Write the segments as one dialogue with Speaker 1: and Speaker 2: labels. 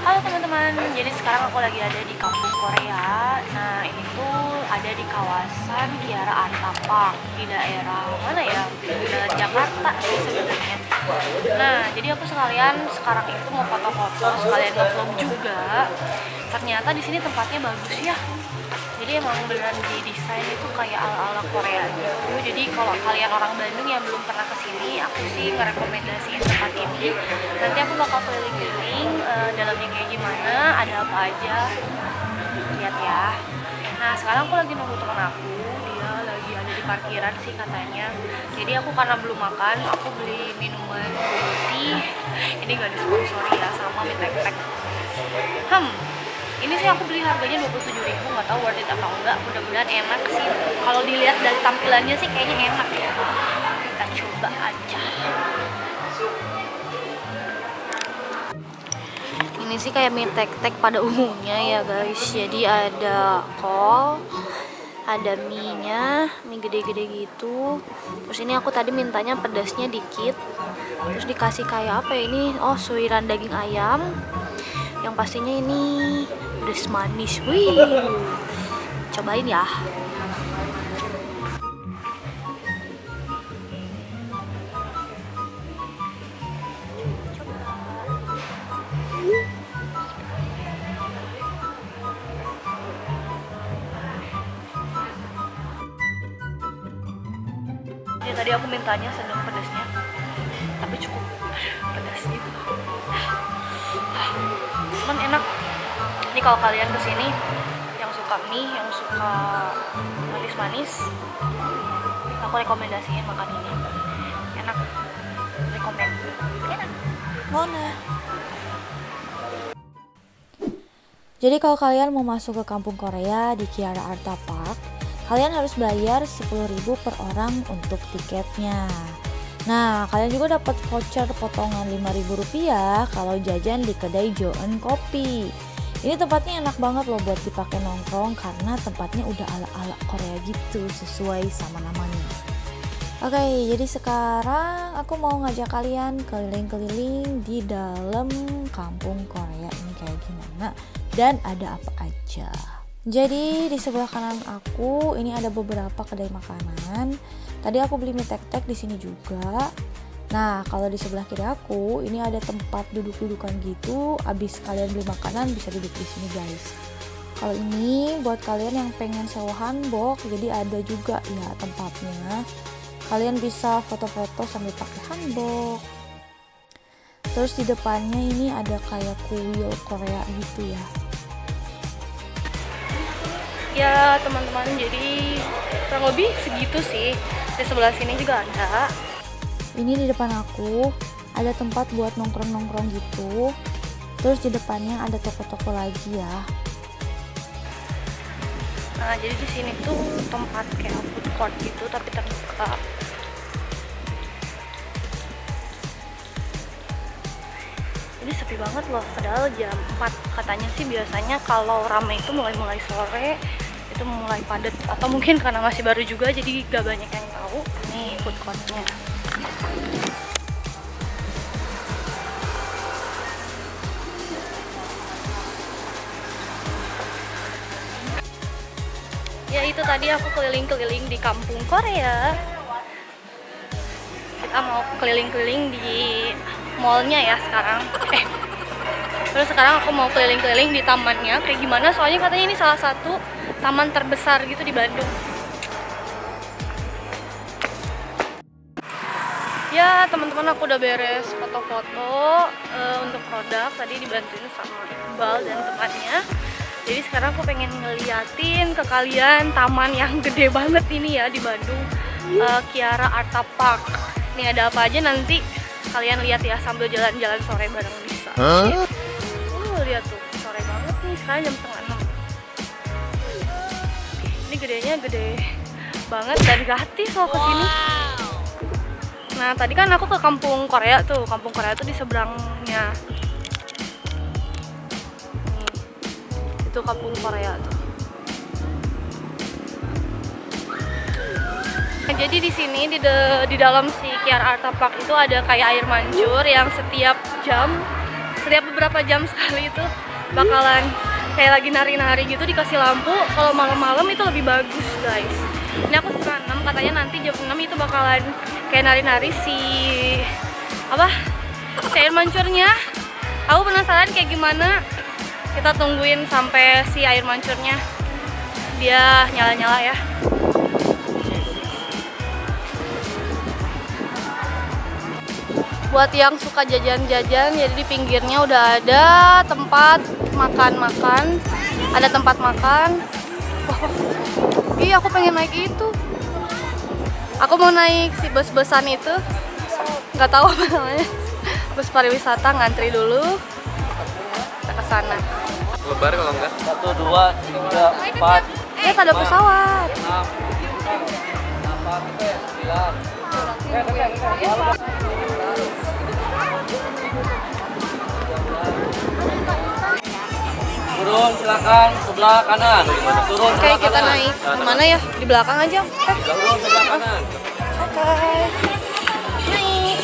Speaker 1: Halo teman-teman, jadi sekarang aku lagi ada di kampung Korea. Nah ini tuh ada di kawasan Kiara Arta Park di daerah mana ya? Daerah Jakarta sih sebenarnya. Nah jadi aku sekalian sekarang itu mau foto-foto, sekalian nge-vlog juga. Ternyata di sini tempatnya bagus ya. Jadi emang beneran didesain itu kayak ala-ala Korea gitu. Jadi kalau kalian orang Bandung yang belum pernah kesini, aku sih ngerekomendasiin tempat ini. Nanti aku bakal keliling-keliling dalamnya kayak gimana, ada apa aja. Lihat ya. Nah sekarang aku lagi nunggu teman aku, dia lagi ada di parkiran sih katanya. Jadi aku karena belum makan, aku beli minuman putih. Ini gak disponsori ya sama mie tek-tek. Ini sih aku beli harganya 27.000, nggak tahu worth it apa enggak. Mudah-mudahan enak sih. Kalau dilihat dari tampilannya sih kayaknya enak ya. Kita coba aja. Ini sih kayak mie tek-tek pada umumnya ya guys. Jadi ada kol, ada mie-nya, mie gede-gede gitu. Terus ini aku tadi mintanya pedasnya dikit. Terus dikasih kayak apa ya ini? Oh, suiran daging ayam. Yang pastinya ini pedas manis. Wih, cobain ya. Ya tadi aku mintanya sedang pedasnya, tapi cukup pedas gitu. Cuman enak. Ini kalau kalian kesini yang suka mie, yang suka manis-manis, aku rekomendasiin makan ini. Enak. Rekomend. Enak. Mana?
Speaker 2: Jadi kalau kalian mau masuk ke kampung Korea di Kiara Arta Park, kalian harus bayar 10.000 per orang untuk tiketnya. Nah, kalian juga dapat voucher potongan 5.000 rupiah kalau jajan di kedai Joen Kopi. Ini tempatnya enak banget loh buat dipakai nongkrong karena tempatnya udah ala-ala Korea gitu, sesuai sama namanya. Oke, jadi sekarang aku mau ngajak kalian keliling-keliling di dalam kampung Korea ini kayak gimana dan ada apa aja. Jadi di sebelah kanan aku ini ada beberapa kedai makanan. Tadi aku beli mie tek-tek di sini juga. Nah, kalau di sebelah kiri aku ini ada tempat duduk-dudukan gitu. Abis kalian beli makanan bisa duduk di sini guys. Kalau ini buat kalian yang pengen sewa hanbok, jadi ada juga ya tempatnya. Kalian bisa foto-foto sambil pakai hanbok. Terus di depannya ini ada kayak kuil Korea gitu ya.
Speaker 1: Ya teman-teman, jadi kurang lebih segitu sih. Di sebelah sini juga ada.
Speaker 2: Ini di depan aku ada tempat buat nongkrong-nongkrong gitu. Terus di depannya ada toko-toko lagi ya.
Speaker 1: Nah, jadi di sini tuh tempat kayak food court gitu tapi terbuka. Jadi sepi banget loh, padahal jam 4 katanya sih biasanya kalau ramai itu mulai sore, itu mulai padat. Atau mungkin karena masih baru juga jadi gak banyak yang tahu. Nih food courtnya. Ya itu tadi aku keliling-keliling di kampung Korea. Kita mau keliling-keliling di mallnya ya sekarang. Terus sekarang aku mau keliling-keliling di tamannya kayak gimana, soalnya katanya ini salah satu taman terbesar gitu di Bandung. Ya teman-teman, aku udah beres foto-foto untuk produk. Tadi dibantuin sama Iqbal dan temannya. Jadi sekarang aku pengen ngeliatin ke kalian taman yang gede banget ini ya di Bandung, Kiara Arta Park. Nih ada apa aja nanti kalian lihat ya sambil jalan-jalan sore bareng bisa. Lihat tuh, sore banget nih, sekarang jam 5:30. Ini gedenya gede banget dan gratis loh kesini. Nah tadi kan aku ke kampung Korea tuh, kampung Korea tuh di seberangnya. Itu kampung Korea tuh. Nah, jadi di sini di dalam si Kiara Arta Park itu ada kayak air mancur yang setiap jam setiap beberapa jam sekali itu bakalan kayak lagi nari-nari gitu, dikasih lampu. Kalau malam-malam itu lebih bagus guys. Ini aku setengah 6, katanya nanti jam 6 itu bakalan kayak nari-nari si air mancurnya. Aku penasaran kayak gimana. Kita tungguin sampai si air mancurnya dia nyala-nyala ya. Buat yang suka jajan-jajan, jadi di pinggirnya udah ada tempat makan-makan, ada tempat makan. Ih, aku pengen naik itu. Aku mau naik si bus-busan itu, nggak tahu apa namanya, bus pariwisata. Ngantri dulu, kita ke sana.
Speaker 3: Lebar kalau enggak. 1, 2, 3, 4.
Speaker 1: Lihat ada pesawat.
Speaker 3: 6, 7, 8, 9. Turun silakan sebelah kanan. Turun.
Speaker 1: Oke, kita naik kemana ya? Di belakang aja.
Speaker 3: Turun sebelah kanan.
Speaker 1: Oke. Naik.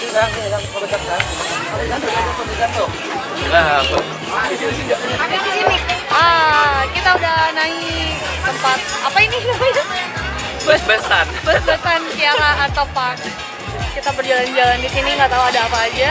Speaker 1: Kita udah naik tempat apa ini namanya?
Speaker 3: Bus-busan.
Speaker 1: Bus-busan Kiara atau Park. Kita berjalan-jalan di sini, nggak tahu ada apa aja.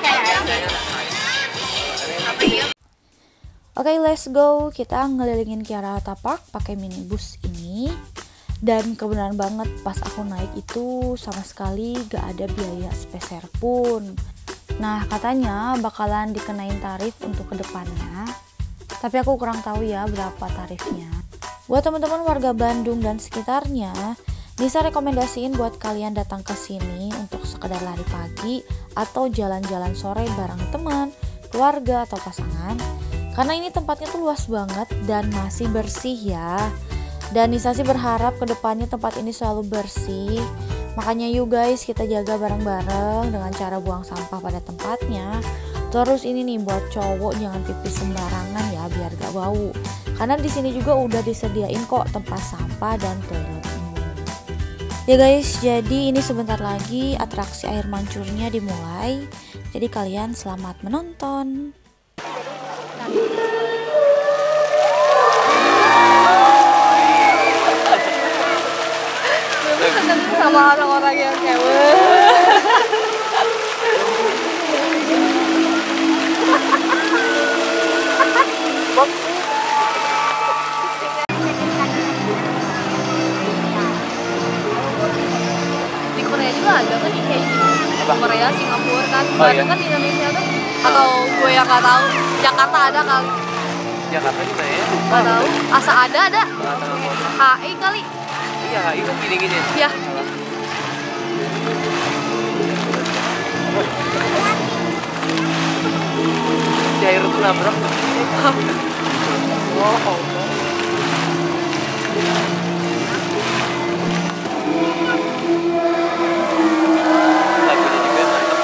Speaker 2: Oke, let's go. Kita ngelilingin Kiara Hatta Park pakai minibus ini. Dan kebenaran banget, pas aku naik itu sama sekali gak ada biaya sepeser pun. Nah, katanya bakalan dikenain tarif untuk kedepannya. Tapi aku kurang tahu ya berapa tarifnya. Buat teman-teman warga Bandung dan sekitarnya, Nisa rekomendasiin buat kalian datang ke sini untuk sekedar lari pagi atau jalan-jalan sore bareng teman, keluarga atau pasangan. Karena ini tempatnya tuh luas banget dan masih bersih ya. Dan Nisa sih berharap kedepannya tempat ini selalu bersih. Makanya yuk guys, kita jaga bareng-bareng dengan cara buang sampah pada tempatnya. Terus ini nih buat cowok, jangan pipis sembarangan ya biar gak bau. Karena di sini juga udah disediain kok tempat sampah dan toilet umum. Ya guys, jadi ini sebentar lagi atraksi air mancurnya dimulai. Jadi kalian selamat menonton.
Speaker 1: Sama orang-orang yang cewek. Di Korea juga ada kan kayak gitu. Korea, Singapura kan. Ada kan di Indonesia tuh. Atau gue yang nggak tahu. Jakarta ada kali.
Speaker 3: Jakarta juga ya?
Speaker 1: Nggak tahu. Asa ada. HI kali.
Speaker 3: Iya, itu gini-gini.
Speaker 1: Ya.
Speaker 3: Cair itu nabrak. Oh, Allah. Lagunya juga mantap.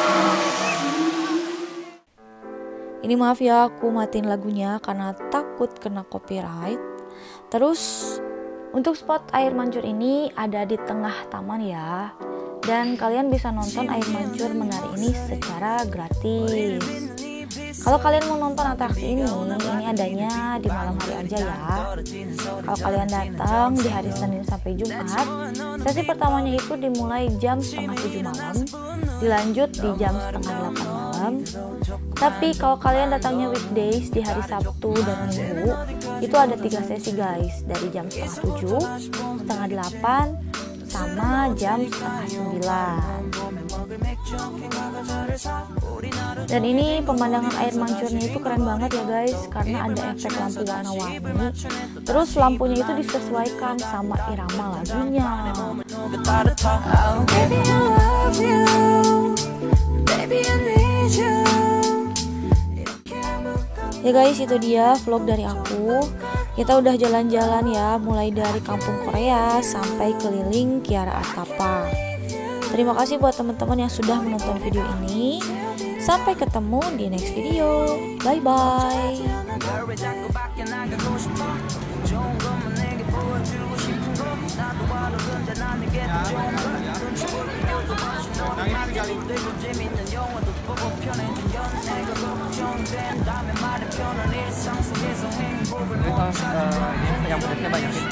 Speaker 2: Ini maaf ya, aku matiin lagunya karena takut kena copyright. Terus untuk spot air mancur ini ada di tengah taman ya. Dan kalian bisa nonton air mancur menari ini secara gratis. Kalau kalian mau nonton atraksi ini adanya di malam hari aja ya. Kalau kalian datang di hari Senin sampai Jumat, sesi pertamanya itu dimulai jam 6:30 malam, dilanjut di jam 7:30 malam. Tapi kalau kalian datangnya weekdays di hari Sabtu dan Minggu, itu ada 3 sesi guys, dari jam 7:30, 7:30, sama jam 8:30. Dan ini pemandangan air mancurnya itu keren banget ya guys, karena ada efek lampu warna-warni. Terus lampunya itu disesuaikan sama irama lagunya. Ya guys, itu dia vlog dari aku. Kita udah jalan-jalan ya, mulai dari kampung Korea sampai keliling Kiara Hatta Park. Terima kasih buat teman-teman yang sudah menonton video ini. Sampai ketemu di next video. Bye bye.
Speaker 3: Yang pedasnya banyakin.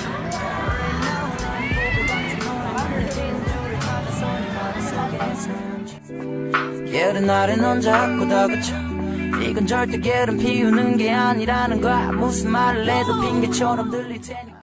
Speaker 4: 게으른 날엔 넌 자꾸 다그쳐 이건 절대 게으름 피우는 게 아니라는 거야 무슨 말을 해도 핑계처럼 들릴 테니